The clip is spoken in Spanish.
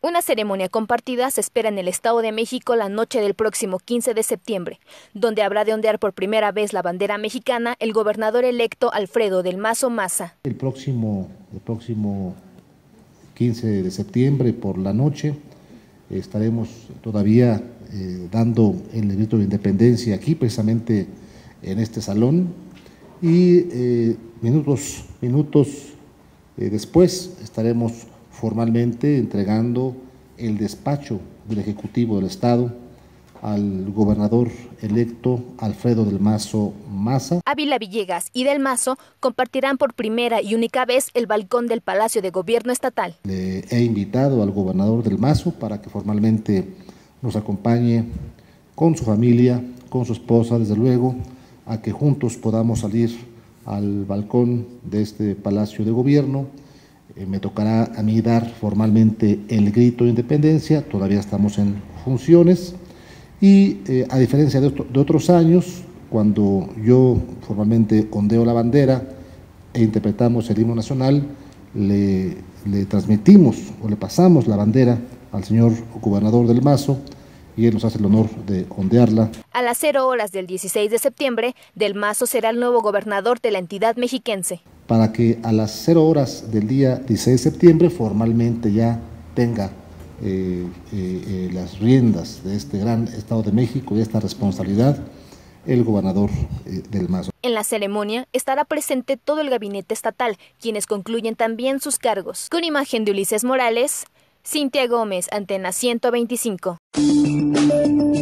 Una ceremonia compartida se espera en el Estado de México la noche del próximo 15 de septiembre, donde habrá de ondear por primera vez la bandera mexicana el gobernador electo Alfredo del Mazo Maza. El próximo 15 de septiembre por la noche estaremos todavía dando el grito de independencia aquí, precisamente en este salón, y minutos después estaremos formalmente entregando el despacho del Ejecutivo del Estado al gobernador electo Alfredo del Mazo Maza. Ávila Villegas y del Mazo compartirán por primera y única vez el balcón del Palacio de Gobierno Estatal. Le he invitado al gobernador del Mazo para que formalmente nos acompañe con su familia, con su esposa, desde luego, a que juntos podamos salir al balcón de este Palacio de Gobierno. Me tocará a mí dar formalmente el grito de independencia, todavía estamos en funciones y a diferencia de otros años, cuando yo formalmente ondeo la bandera e interpretamos el himno nacional, le transmitimos o le pasamos la bandera al señor gobernador del Mazo y él nos hace el honor de ondearla. A las 0 horas del 16 de septiembre, del Mazo será el nuevo gobernador de la entidad mexiquense. Para que a las 0 horas del día 16 de septiembre formalmente ya tenga las riendas de este gran Estado de México y esta responsabilidad el gobernador del Mazo. En la ceremonia estará presente todo el gabinete estatal, quienes concluyen también sus cargos. Con imagen de Ulises Morales, Cintia Gómez, Antena 125.